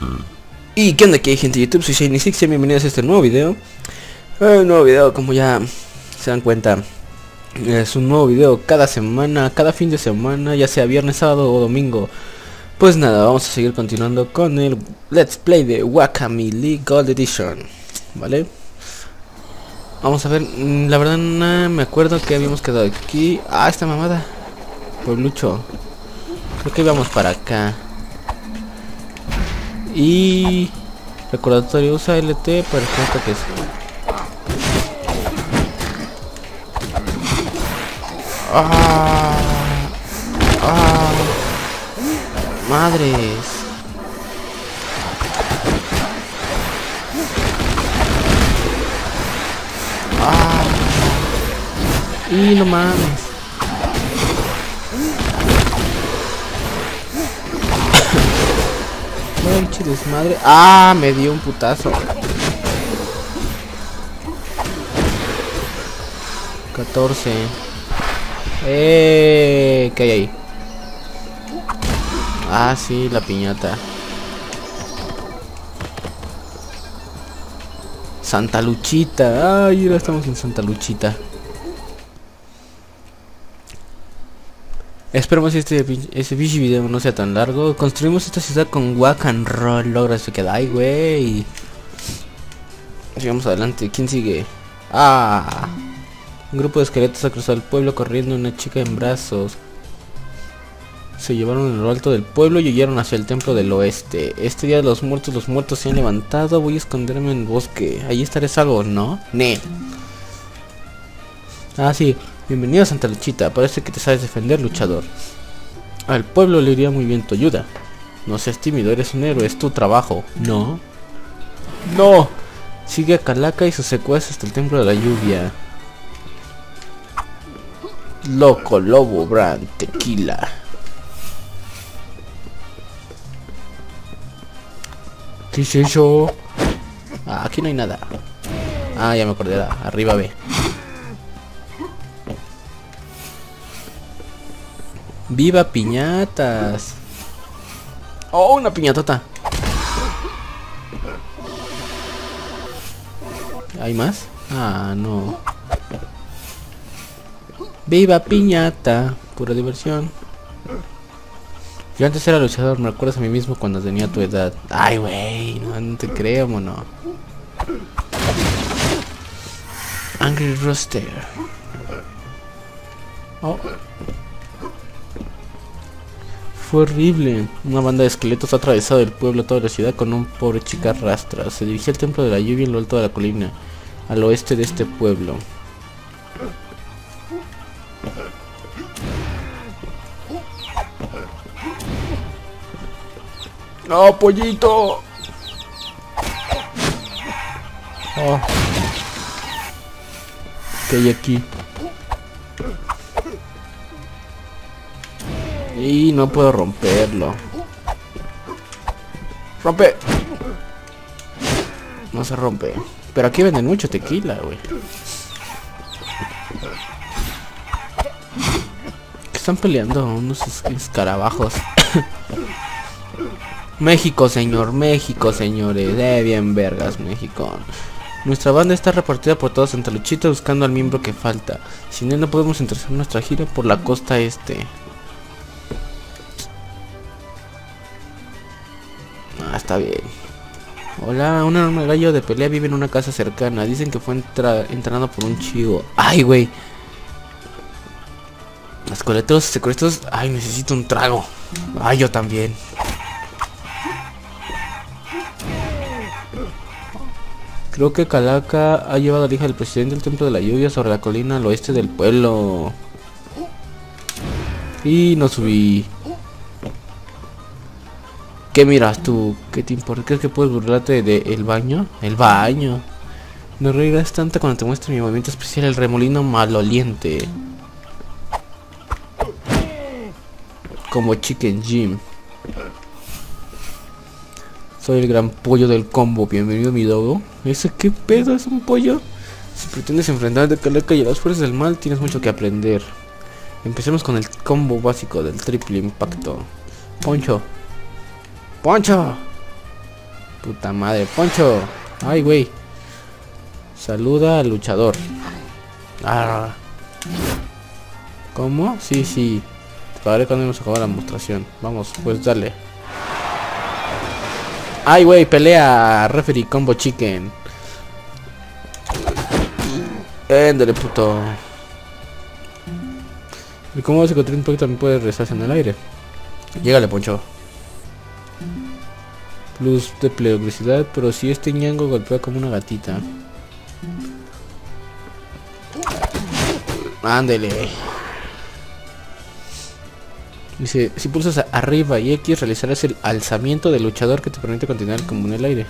Y qué onda aquí gente de YouTube, soy Shiny6 y bienvenidos a este nuevo video. Un nuevo video, como ya se dan cuenta, es un nuevo video cada semana, cada fin de semana, ya sea viernes, sábado o domingo. Pues nada, vamos a seguir continuando con el Let's Play de Guacamelee Gold Edition, ¿vale? Vamos a ver, la verdad no me acuerdo que habíamos quedado aquí. Ah, esta mamada, pueblucho. Creo que íbamos para acá. Y recordatorio, usa LT para estos ataques. Madres. Y no mames. Pinche desmadre. Ah, me dio un putazo. 14. ¿Qué hay ahí? Ah, sí, la piñata. Santa Luchita. Ay, ahora estamos en Santa Luchita. Esperemos que este pinche video no sea tan largo. Construimos esta ciudad con Wack and Roll. Logra eso que da. Ay, güey. Sigamos adelante. ¿Quién sigue? Ah. Un grupo de esqueletos ha cruzado el pueblo corriendo una chica en brazos. Se llevaron en lo alto del pueblo y huyeron hacia el templo del oeste. Este día de los muertos se han levantado. Voy a esconderme en el bosque. Ahí estaré salvo, ¿no? Ne. Ah, sí. Bienvenido a Santa Luchita. Parece que te sabes defender, luchador. Al pueblo le iría muy bien tu ayuda. No seas tímido, eres un héroe, es tu trabajo. No. No. Sigue a Calaca y sus secuaces hasta el templo de la lluvia. Loco Lobo Brand Tequila. ¿Qué es eso? Ah, aquí no hay nada. Ah, ya me acordé. Arriba ve. ¡Viva piñatas! ¡Oh, una piñatota! ¿Hay más? Ah, no. ¡Viva piñata! Pura diversión. Yo antes era luchador, me recuerdas a mí mismo cuando tenía tu edad. Ay, güey, no te creo, mono. Angry Rooster. Oh. Fue horrible. Una banda de esqueletos ha atravesado el pueblo, toda la ciudad, con un pobre chica arrastra. Se dirigía al templo de la lluvia en lo alto de la colina, al oeste de este pueblo. ¡Oh, pollito! Oh. ¿Qué hay aquí? Y no puedo romperlo. ¡Rompe! No se rompe. Pero aquí venden mucho tequila, güey. ¿Qué están peleando? Unos escarabajos. México, señor. México, señores. Bien vergas, México. Nuestra banda está repartida por toda Santa Luchita buscando al miembro que falta. Sin él no podemos empezar nuestra gira por la costa este. Ah, está bien. Hola, un enorme gallo de pelea vive en una casa cercana. Dicen que fue entrenado por un chivo. Ay, güey. Esqueletos secretos. Ay, necesito un trago. Ay, yo también. Creo que Calaca ha llevado a la hija del presidente del templo de la lluvia sobre la colina al oeste del pueblo. Y no subí. ¿Qué miras tú? ¿Qué te importa? ¿Crees que puedes burlarte del baño? El baño. No reirás tanto cuando te muestre mi movimiento especial, el remolino maloliente. Como Chicken Jim. Soy el gran pollo del combo, bienvenido mi dogo. ¿Ese qué pedo? ¿Es un pollo? Si pretendes enfrentarte a Calaca y a las fuerzas del mal, tienes mucho que aprender. Empecemos con el combo básico del triple impacto. Poncho. ¡Poncho! Puta madre. Poncho. Ay, güey. Saluda al luchador. Ah. ¿Cómo? Sí, sí. Te pagaré cuando hemos acabado la demostración. Vamos, pues dale. Ay, güey, pelea. Referee Combo Chicken. Éndale, puto. ¿Y cómo se encontró un impacto también puede rezarse en el aire? Llégale, Poncho. Plus de peligrosidad, pero si este ñango golpea como una gatita. Ándele. Dice, si pulsas arriba y X realizarás el alzamiento del luchador que te permite continuar como en el aire.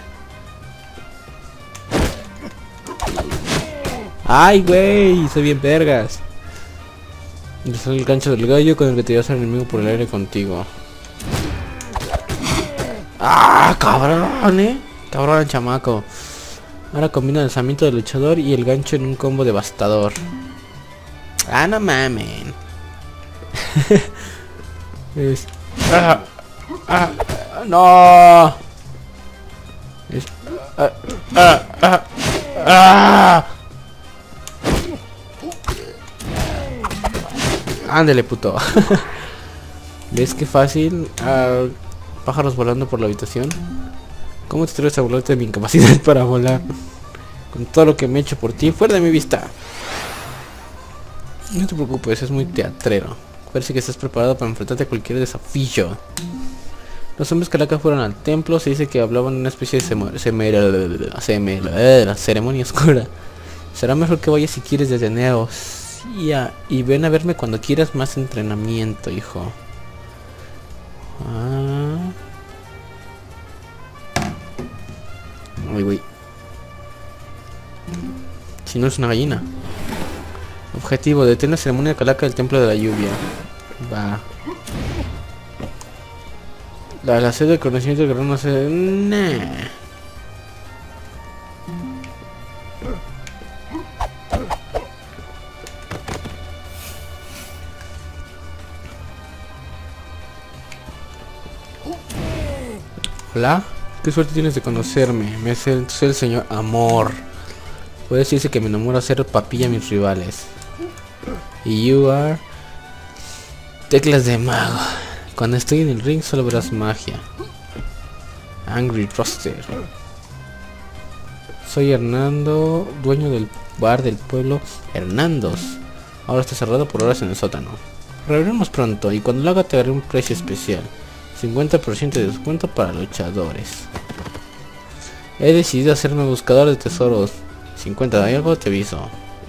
Ay, güey, soy bien vergas. Es el gancho del gallo con el que te llevas al enemigo por el aire contigo. ¡Ah, cabrón, Cabrón, chamaco. Ahora combina el lanzamiento del luchador y el gancho en un combo devastador. Ah, no mamen. No. Ándele, puto. ¿Ves qué fácil? Pájaros volando por la habitación. ¿Cómo te atreves a burlarte de mi incapacidad para volar? Con todo lo que me he hecho por ti, fuera de mi vista. No te preocupes, es muy teatrero. Parece que estás preparado para enfrentarte a cualquier desafío. Los hombres Calaca fueron al templo. Se dice que hablaban una especie de ceremonia oscura. Será mejor que vayas si quieres desde nuevo. Y ven a verme cuando quieras más entrenamiento, hijo. Uy, güey. Si no es una gallina. Objetivo, detén la ceremonia Calaca del templo de la lluvia. Va. La sede del conocimiento del guerrero no se... Nah. Hola, qué suerte tienes de conocerme. Soy el señor Amor. Puede decirse que me enamoro a hacer papilla a mis rivales. Y you are... Teclas de mago. Cuando estoy en el ring solo verás magia. Angry Roster. Soy Hernando, dueño del bar del pueblo Hernandos. Ahora está cerrado por horas en el sótano. Reabriremos pronto y cuando lo haga te daré un precio especial. 50% de descuento para luchadores. He decidido hacerme buscador de tesoros. 50 de algo te aviso.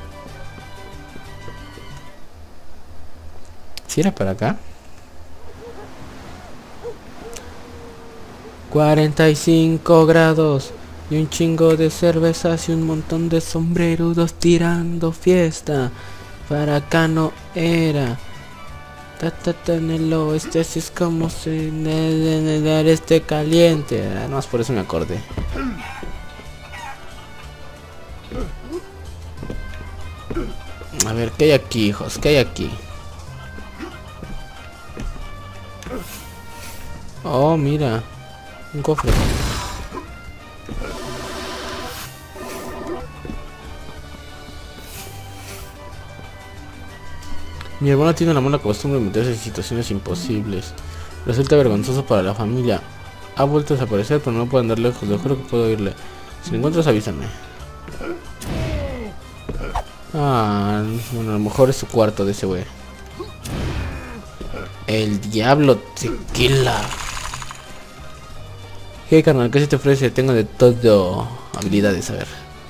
¿Si era para acá? 45 grados y un chingo de cervezas y un montón de sombrerudos tirando fiesta. Para acá no era. En el oeste así es como se dar este caliente. No más por eso me acordé. A ver, ¿qué hay aquí, hijos? ¿Qué hay aquí? Oh, mira. Un cofre. Mi hermano tiene la mala costumbre de meterse en situaciones imposibles. Resulta vergonzoso para la familia. Ha vuelto a desaparecer, pero no puedo andar lejos. Yo creo que puedo oírle. Si lo encuentras, avísame. Ah, bueno, a lo mejor es su cuarto de ese güey. El diablo tequila. Hey, carnal, ¿qué se te ofrece? Tengo de todo. Habilidades, a ver.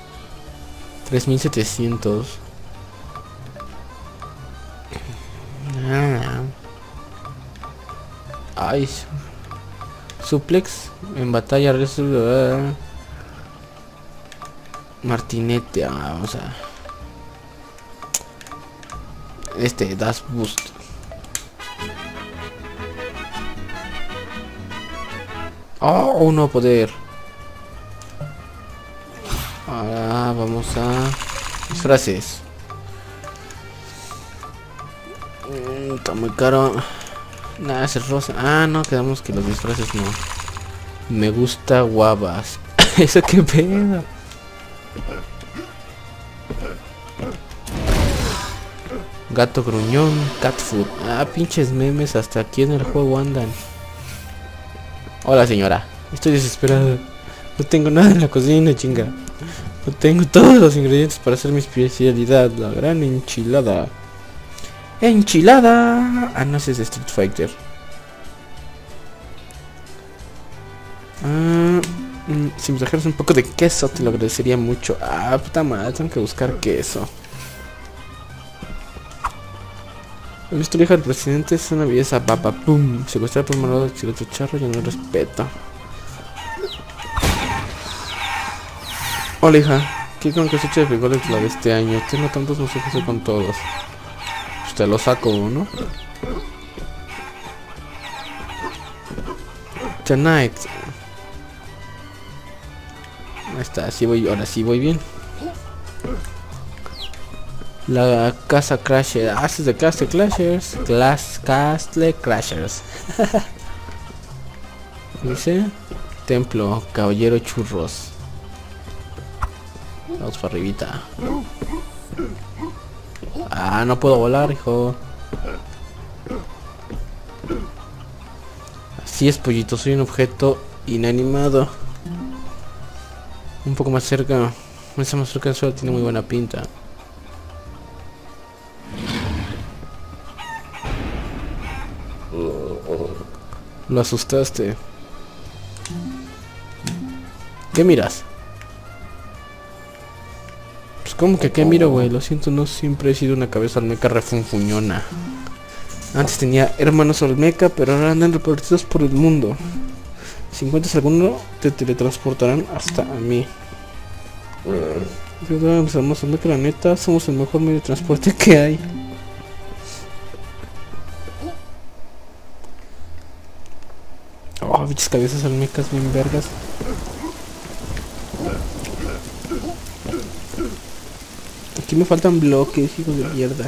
3700. Ay, suplex en batalla. Martinete. Vamos a... Das boost. Oh, uno poder. Ahora vamos a disfraces. Está muy caro. Nada, es rosa. Ah, no, quedamos que los disfraces no. Me gusta guavas. ¿Eso qué pedo? Gato gruñón, cat food. Ah, pinches memes, hasta aquí en el juego andan. Hola señora, estoy desesperado. No tengo nada en la cocina, chinga. No tengo todos los ingredientes para hacer mi especialidad, la gran enchilada. ¡Enchilada! Ah, no, ese es de Street Fighter. Si me trajeras un poco de queso te lo agradecería mucho. Ah, puta madre, tengo que buscar queso. He visto la hija del presidente, es una belleza, papa, pum. Secuestrar por un malvado chilote charro, yo no respeto. Hola hija, ¿qué con cosecha de frijoles la de este año? Tengo tantos, no sé qué hacer con todos. Pues te lo saco, ¿no? Tonight. Ahí está, así voy, ahora sí voy bien. La casa Crasher. Ah, este es de Castle Crashers. Castle Crashers. Dice templo, caballero churros. Vamos para arribita. Ah, no puedo volar, hijo. Así es, pollito, soy un objeto inanimado. Un poco más cerca. Esa más cerca del suelo tiene muy buena pinta. Lo asustaste. ¿Qué miras? Pues como que qué miro, güey. Lo siento, no siempre he sido una cabeza olmeca refunfuñona. Antes tenía hermanos olmeca, pero ahora andan repartidos por el mundo. Si encuentras alguno, te teletransportarán hasta a mí. Mis hermanos olmeca, la neta, somos el mejor medio de transporte que hay. Oh, bichas cabezas olmecas bien vergas. Aquí me faltan bloques, hijos de mierda.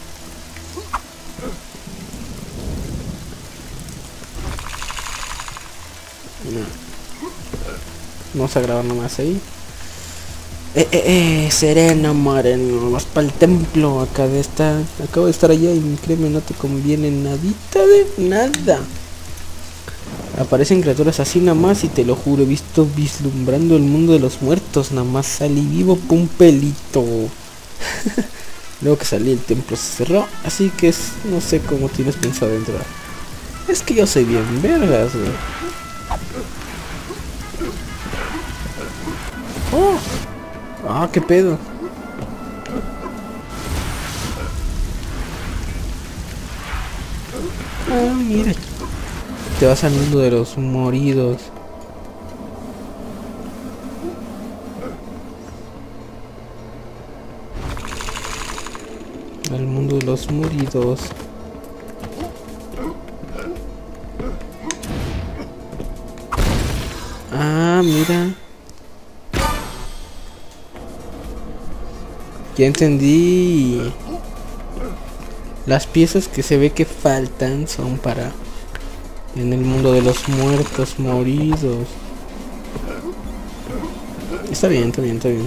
Vamos a grabar nomás ahí. Serena, moreno, vas para el templo. Acabo de estar allá y créeme, no te conviene nadita de nada. Aparecen criaturas así nada más y te lo juro, he visto vislumbrando el mundo de los muertos, nada más salí vivo con un pelito. Luego que salí el templo se cerró, así que no sé cómo tienes pensado entrar. Es que yo soy bien vergas, güey. Oh. Ah, qué pedo. Ah, mira. Te vas al mundo de los moridos. Al mundo de los moridos. Ah, mira. Ya entendí. Las piezas que se ve que faltan son para en el mundo de los muertos moridos. Está bien, está bien, está bien.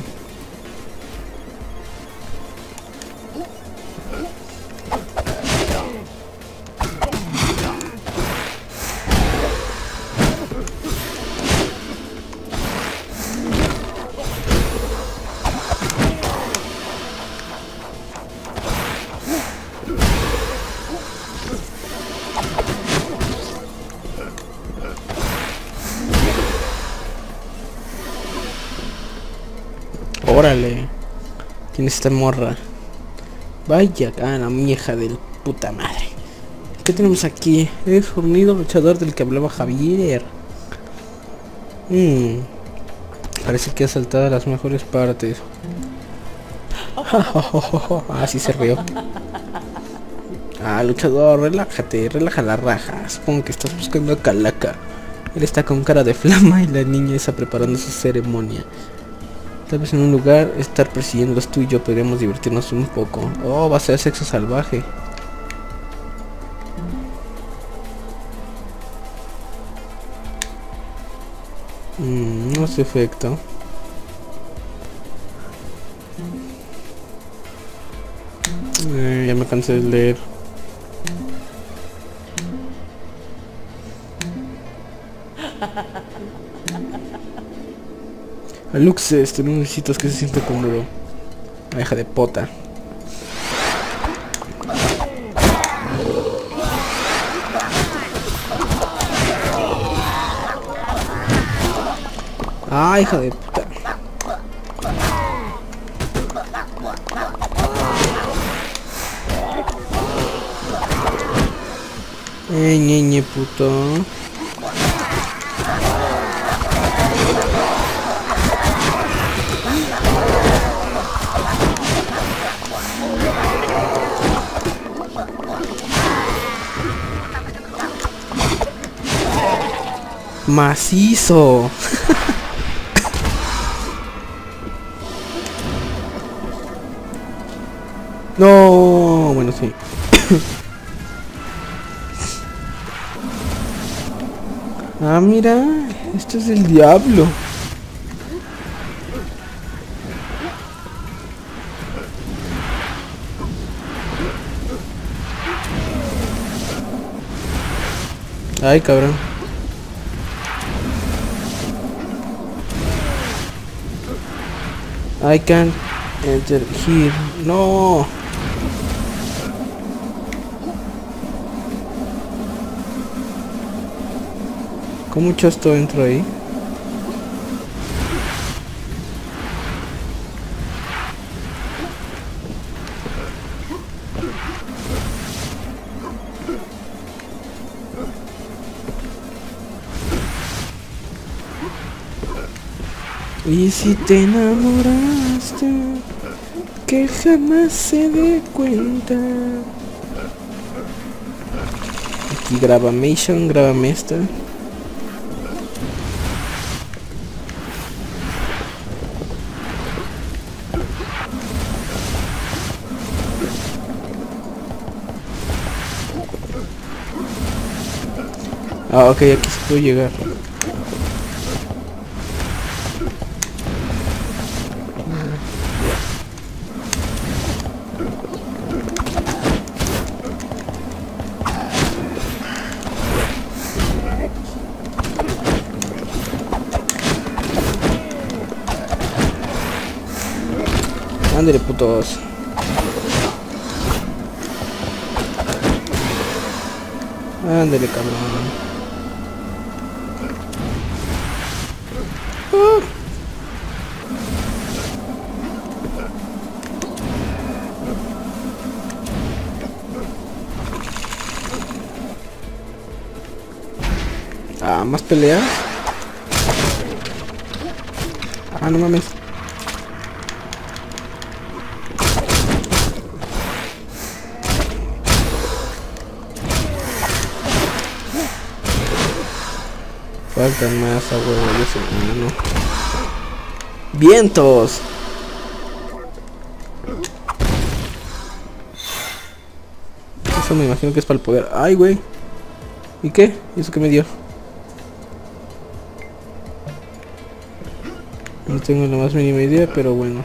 Órale. ¿Quién es esta morra? Vaya, la vieja del puta madre. ¿Qué tenemos aquí? El fornido luchador del que hablaba Javier. Parece que ha saltado las mejores partes. Así se rió. Ah, luchador, relájate, relaja la raja. Supongo que estás buscando a Calaca. Él está con cara de flama y la niña está preparando su ceremonia. Tal vez en un lugar estar persiguiéndolos tú y yo podríamos divertirnos un poco. Oh, va a ser sexo salvaje. No hace efecto. Ya me cansé de leer. Aluxes, tú necesitas que se sienta cómodo. La hija de pota. Ah, hija de puta. Ñeñe puto. Macizo. No, bueno, sí. Ah, mira, esto es el diablo. Ay, cabrón. I can't enter here. No. ¿Cómo chasto entro ahí? Y si te enamoraste, que jamás se dé cuenta. Aquí grábame esta. Ah, ok, aquí se puede llegar. Ándale, putos. Ándale, cabrón. Ah, más peleas. Ah, no mames. Faltan más a huevo, yo sé, no. ¡Vientos! Eso me imagino que es para el poder. ¡Ay, güey! ¿Y qué? ¿Y eso qué me dio? No tengo la más mínima idea, pero bueno.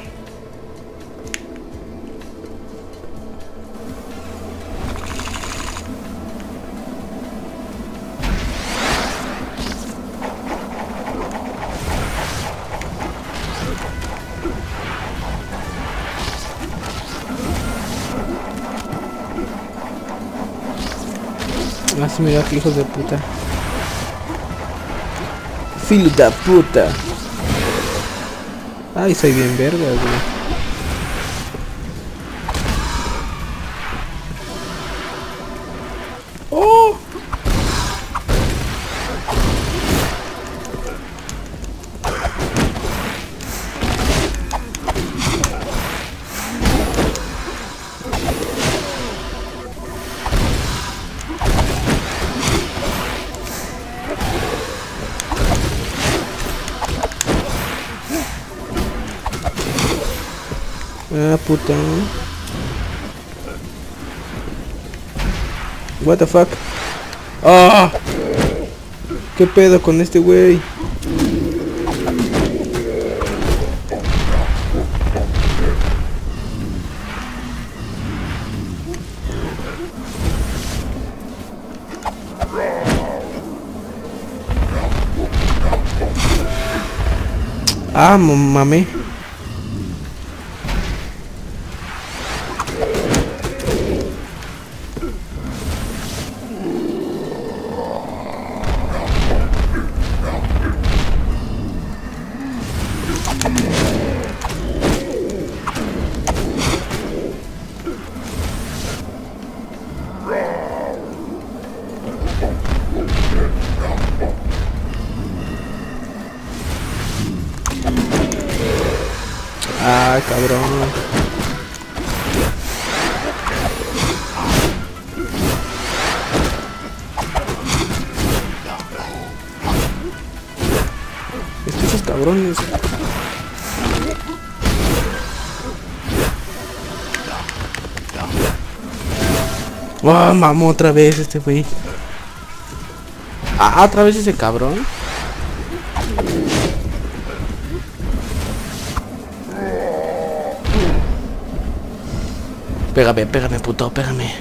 Ah, sí, mira, que hijos de puta. Filho da puta. Ay, soy bien verga, güey. ¡Oh! Ah, puta. What the fuck? ¡Ah! ¿Qué pedo con este güey? Ah, mame. Ah, cabrón. Estos cabrones. Oh, mamá, otra vez este güey. Ah, otra vez ese cabrón. Pégame, pégame, puto, pégame.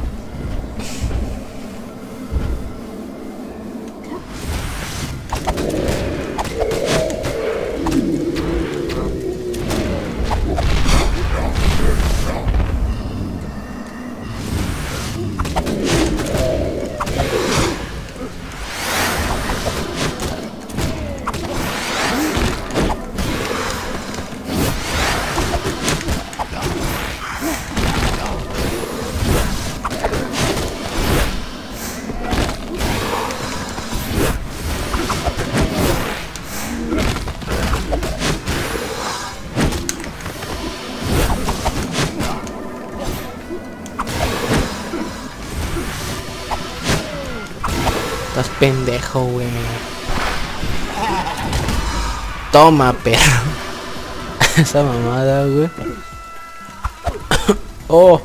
Estás pendejo, güey. Toma, perro. Esa mamada, güey. Oh.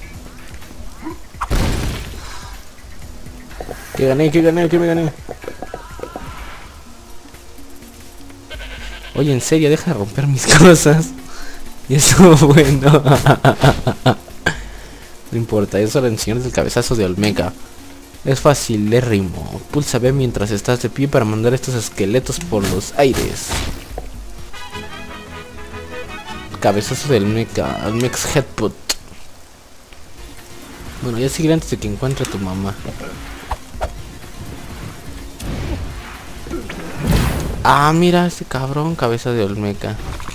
Que gané, que gané, que me gané. Oye, en serio, deja de romper mis cosas. Y eso, bueno. No importa, eso le enseñas el cabezazo de Olmeca. Es fácil de ritmo. Pulsa B mientras estás de pie para mandar estos esqueletos por los aires. Cabezazo del mecha, Olmeca's Headbutt. Bueno, ya sigue antes de que encuentre a tu mamá. Ah, mira este cabrón, cabeza de Olmeca.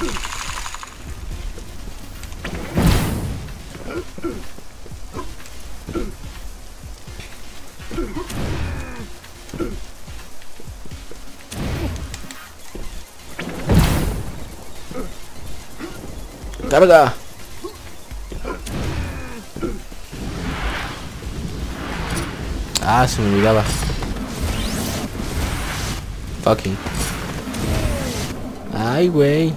¡Carga! Ah, se me olvidaba. Fucking. Ay, güey.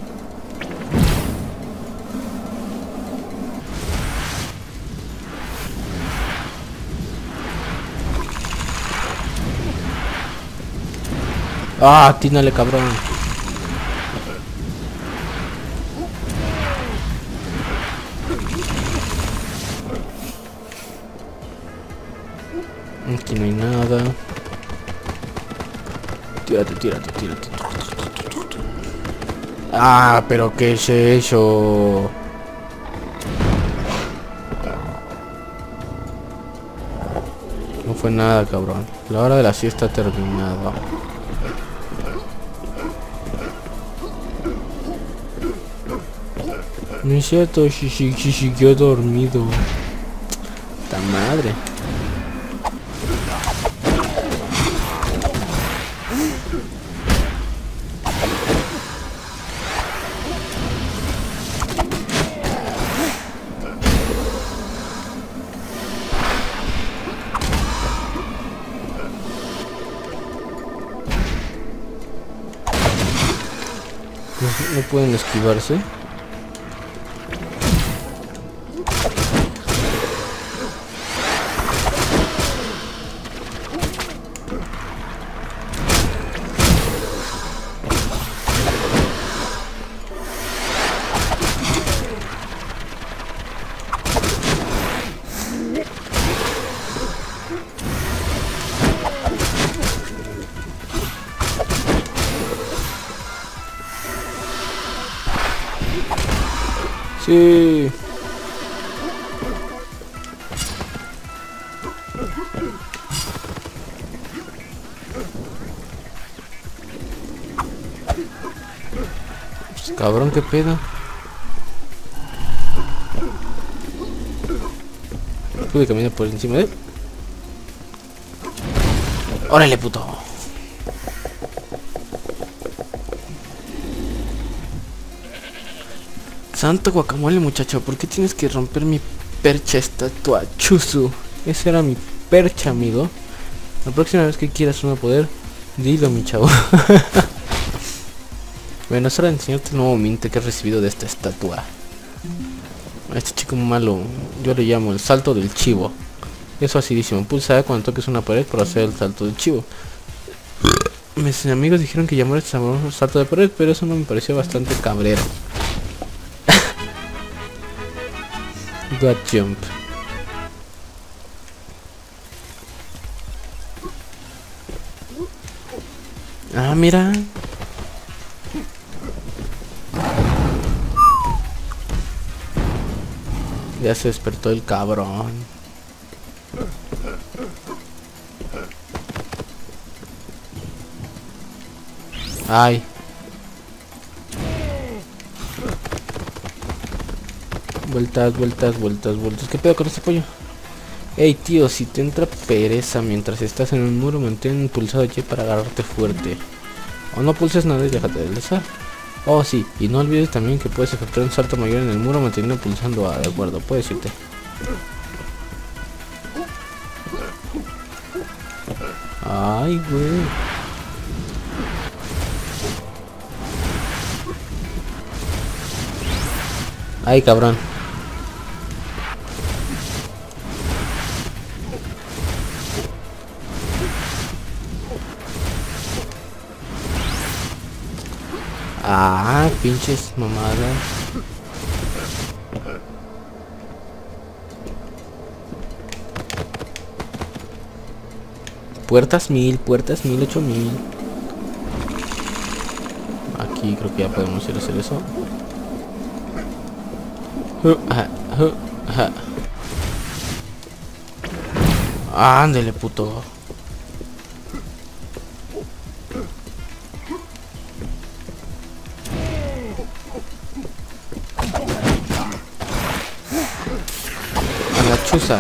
Ah, tínale, cabrón. Aquí no hay nada. Tírate, tírate, tírate. Ah, pero qué es eso. No fue nada, cabrón. La hora de la siesta ha terminado. No es cierto, si siguió dormido. ¡Ta madre! No pueden esquivarse. Sí. Pues, cabrón, qué pedo. Pude caminar por encima de él. ¡Órale, puto! Santo guacamole, muchacho, ¿por qué tienes que romper mi percha estatua? Chuzu. Esa era mi percha, amigo. La próxima vez que quieras un poder, dilo, mi chavo. Bueno, es hora de enseñarte el nuevo minte que he recibido de esta estatua. A este chico malo, yo le llamo el salto del chivo. Es facilísimo, pulsa cuando toques una pared para hacer el salto del chivo. Mis amigos dijeron que llamar este salto de pared, pero eso no me pareció bastante cabrero. God jump. Ah, mira. Ya se despertó el cabrón. Ay. Vueltas, vueltas, vueltas, vueltas. ¿Qué pedo con este pollo? Ey, tío, si te entra pereza mientras estás en un muro, mantén pulsado Y para agarrarte fuerte. O no pulses nada y déjate de deslizar. Oh, sí, y no olvides también que puedes efectuar un salto mayor en el muro manteniendo pulsando A, de acuerdo, puedes irte. Ay, güey. Ay, cabrón. Ah, pinches mamadas. Puertas 1000, 8000. Aquí creo que ya podemos ir a hacer eso. Ándele, puto. A la chuza.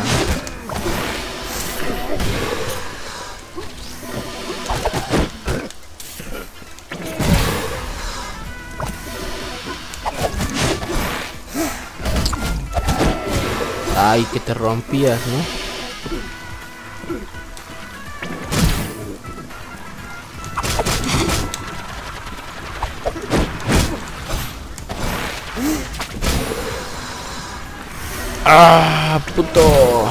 Ay, que te rompías, ¿no? ¡Ah, puto!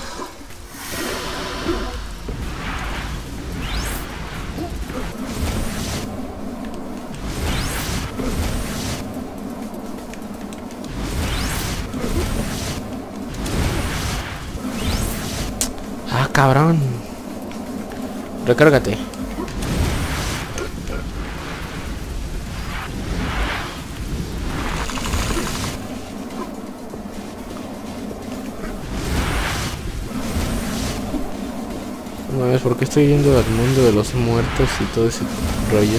¡Ah, cabrón! Recárgate. No es porque estoy yendo al mundo de los muertos y todo ese rollo.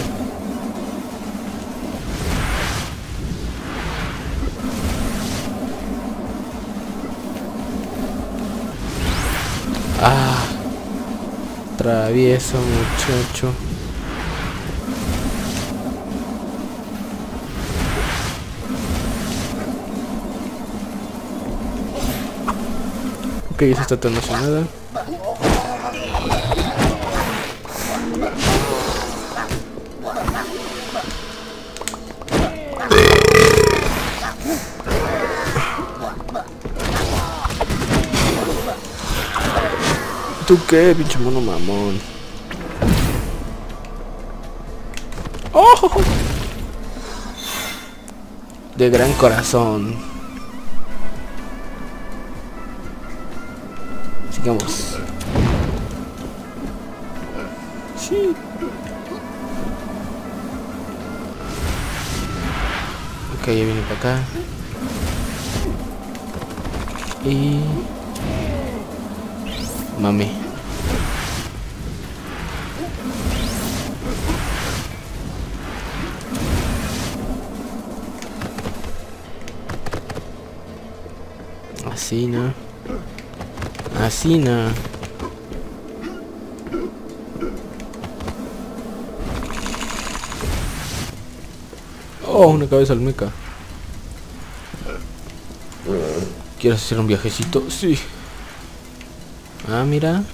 Ah, travieso muchacho. Ok, eso está tan emocionada. ¿Tú qué, pinche mono mamón? ¡Oh! De gran corazón. Sigamos. Sí. Ok, ya viene para acá. Y... mami. Así no. Así no. Oh, una cabeza almeca. ¿Quieres hacer un viajecito? Sí. Ah, mira.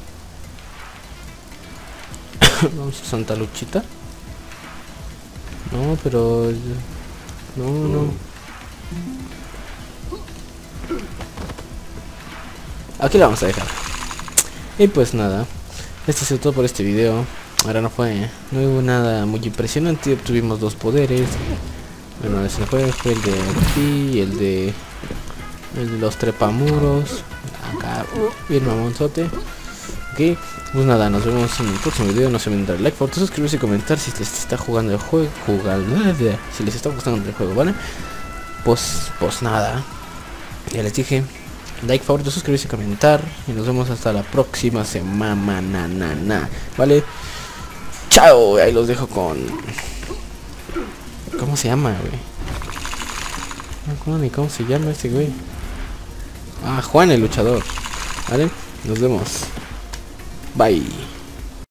Vamos a Santa Luchita. No, pero... no. Aquí la vamos a dejar. Y pues nada. Esto es todo por este video. Ahora no hubo nada muy impresionante. Obtuvimos 2 poderes. Bueno, ese fue el de aquí, el de los trepamuros. Acá, bien mamonzote. Ok, pues nada, nos vemos en el próximo video. No se olviden dar like, por suscribirse y comentar si les está jugando el juego. Si les está gustando el juego, ¿vale? Pues nada. Ya les dije. Like, favorito, suscribirse y comentar. Y nos vemos hasta la próxima semana. ¿Vale? Chao. Ahí los dejo con... ¿cómo se llama, güey? No me acuerdo ni cómo se llama este güey. Ah, Juan el luchador. ¿Vale? Nos vemos. Bye.